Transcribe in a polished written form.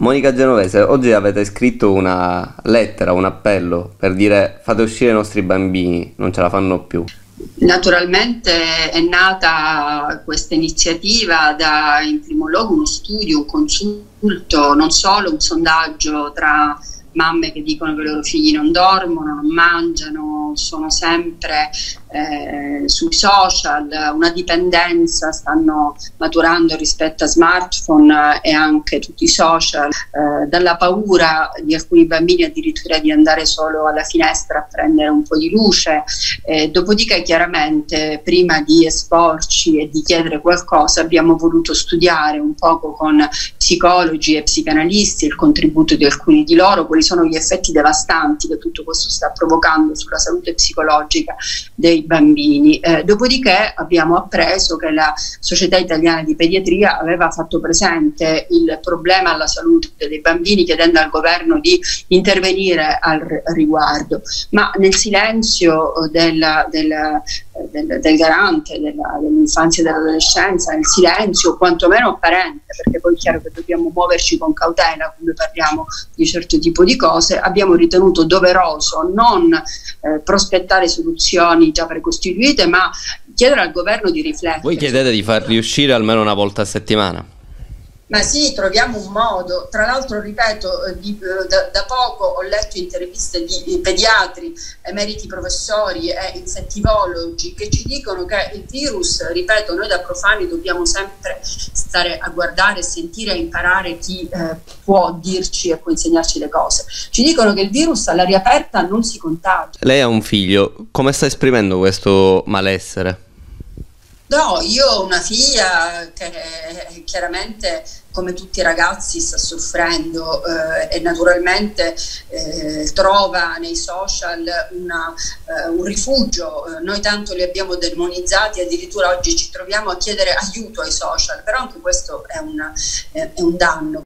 Monica Genovese, oggi avete scritto una lettera, un appello per dire fate uscire i nostri bambini, non ce la fanno più. Naturalmente è nata questa iniziativa da, in primo luogo, uno studio, un consulto, non solo un sondaggio tra mamme che dicono che i loro figli non dormono, non mangiano, sono sempre sui social, una dipendenza stanno maturando rispetto a smartphone e anche tutti i social, dalla paura di alcuni bambini addirittura di andare solo alla finestra a prendere un po' di luce. Dopodiché chiaramente prima di esporci e di chiedere qualcosa abbiamo voluto studiare un poco con psicologi e psicanalisti il contributo di alcuni di loro, quali sono gli effetti devastanti che tutto questo sta provocando sulla salute psicologica dei bambini. Dopodiché abbiamo appreso che la Società Italiana di Pediatria aveva fatto presente il problema alla salute dei bambini, chiedendo al governo di intervenire al riguardo, ma nel silenzio del garante dell'infanzia e dell'adolescenza, nel silenzio quantomeno apparente, perché poi è chiaro che dobbiamo muoverci con cautela quando parliamo di certo tipo di cose, abbiamo ritenuto doveroso non prospettare soluzioni già precostituite, ma chiedere al governo di riflettere. Voi chiedete di far riuscire almeno una volta a settimana? Ma sì, troviamo un modo. Tra l'altro, ripeto, da poco ho letto interviste di pediatri, emeriti professori e infettivologi che ci dicono che il virus, ripeto, noi da profani dobbiamo sempre stare a guardare, sentire e imparare chi può dirci e può insegnarci le cose. Ci dicono che il virus all'aria aperta non si contagia. Lei ha un figlio, come sta esprimendo questo malessere? No, io ho una figlia che chiaramente, come tutti i ragazzi, sta soffrendo e naturalmente trova nei social un rifugio. Noi tanto li abbiamo demonizzati, addirittura oggi ci troviamo a chiedere aiuto ai social, però anche questo è un danno.